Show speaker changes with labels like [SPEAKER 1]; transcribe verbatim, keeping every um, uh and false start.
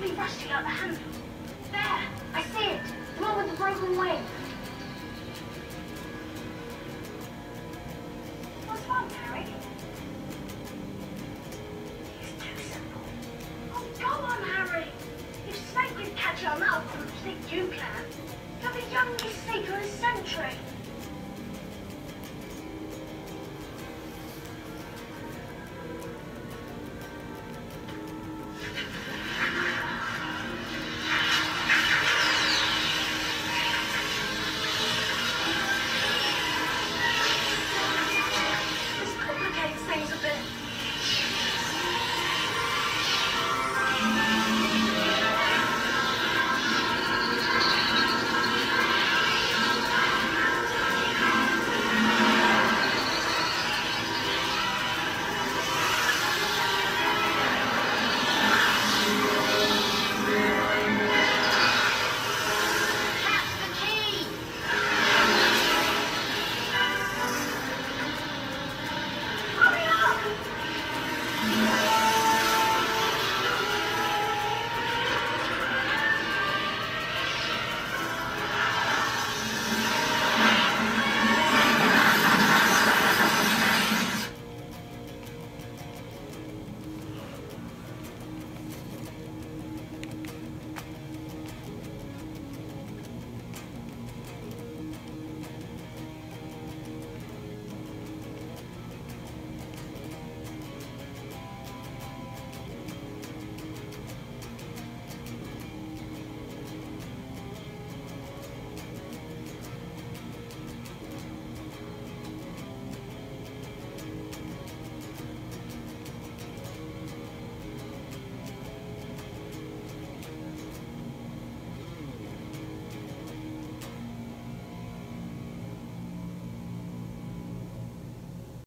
[SPEAKER 1] be rusty like the handle. There, I see it. The one with the broken wing. What's wrong, Harry? It's too simple. Oh, go on, Harry. If Snape can catch on up, I don't think you can. You're the youngest seeker in a century.